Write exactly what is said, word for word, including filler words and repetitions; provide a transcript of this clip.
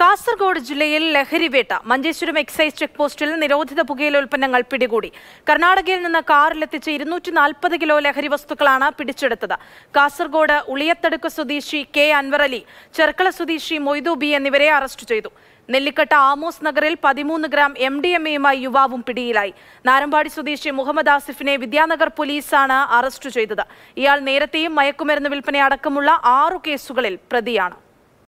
കാസർഗോഡ് ജില്ലയിൽ ലഹരിവേട്ട. Manjeshwaram excise check പോസ്റ്റിൽ നിരോധിത പുകയില ഉൽപ്പന്നങ്ങൾ പിടികൂടി. കർണാടകയിൽ നിന്ന് കാറിലെത്തിച്ച് ഇരുന്നൂറ്റി നാൽപ്പത് കിലോ ലഹരി വസ്തുക്കളാണ് പിടിച്ചെടുത്തത്. കാസർഗോഡ് ഉളിയത്തടുക്ക് സ്വദേശി കെ അൻവർ അലി, ചെർക്കള സ്വദേശി മൊയ്തു ബി എന്നിവരെ അറസ്റ്റ് ചെയ്തു. നെല്ലിക്കട്ട ആമോസ് നഗറിൽ പതിമൂന്ന് ഗ്രാം എം ഡി എം എയുമായി യുവാവും പിടിയിലായി. നാരമ്പാടി സ്വദേശി മുഹമ്മദ് ആസിഫിനെ വിദ്യാനഗർ പോലീസാണ് അറസ്റ്റ് ചെയ്തത്. ഇയാൾ നേരത്തെയും മയക്കുമരുന്ന് വിൽപ്പന അടക്കമുള്ള ആറു കേസുകളിൽ പ്രതിയാണ്.